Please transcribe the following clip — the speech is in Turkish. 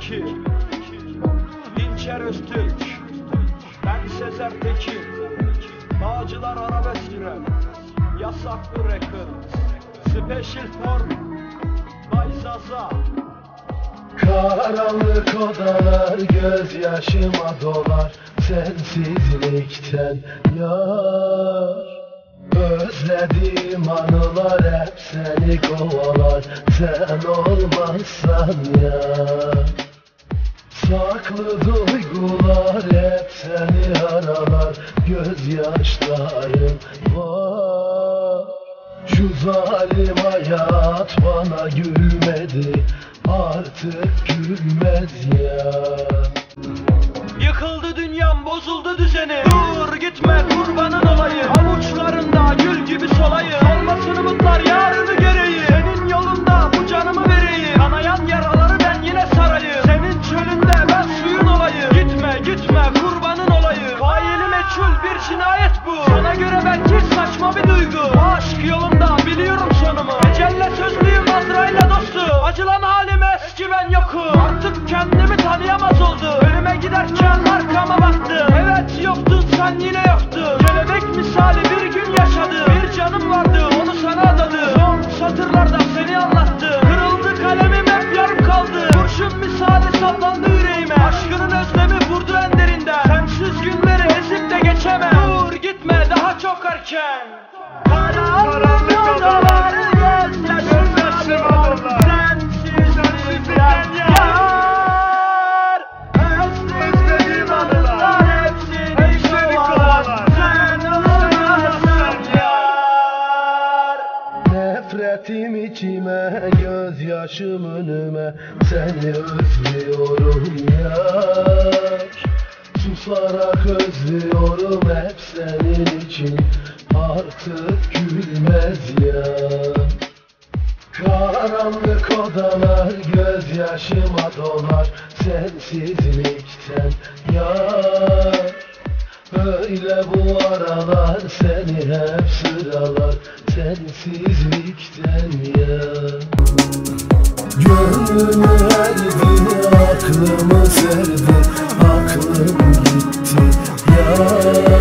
2002 Dinçer Öztürk, ben Sezer Tekin, Bağcılar Arabesk Rap, Yasaklı Records, Special Form, Bay Zaza. Karanlık odalar gözyaşıma dolar sensizlikten yar. Özlediğim anılar hep seni kovalar, sen olmazsan ya. Saklı duygular hep seni aralar, gözyaşlarım var. Şu zalim hayat bana gülmedi, artık gülmez ya. Yıkıldı dünyam, bozuldu düzeni. Dur gitme, kurbanın olayım. Avuçlarında gül gibi solayım. Olmasın umutlar yarını gereği. Senin yolunda bu canımı vereyim. Kanayan yaraları ben yine sarayım. Senin çölünde ben suyun olayım. Gitme gitme, kurbanın olayım. Faili meçhul bir cinayet bu. Sana göre belki saçma bir duygu. Aşk yolunda biliyorum sonumu. Ecelle sözlüyüm, Azrail'le dostum. Acılan halim eski, ben yokum. Artık kendimi tanıyamaz oldum. Ölüme giderken arkama baktım. Evet yoktun, sen yine yoktun. Kelebek misali bir gün yaşadım. Bir canım vardı, onu sana adadım. Son satırlarda seni anlattım. Kırıldı kalemim, hep yarım kaldı. Kurşun misali saplandı yüreğime. Aşkının özlemi vurdu en derinden. Sensiz günleri ezip de geçemem. Dur gitme, daha çok erken. Karanlık odalar gözyaşıma dolar, sensizlikten yar. Özlediğim anılar hepsini kovalar, sen olmazsan yar. Nefretim içime, gözyaşım önüme, seni özlüyorum yar. Susarak özlüyorum hep senin için, artık gülmez ya. Karanlık odalar gözyaşıma dolar sensizlikten yar. Öyle bu aralar seni hep sıralar sensizlikten ya. Gönlümü erdi, aklımı serdi, aklım gitti ya.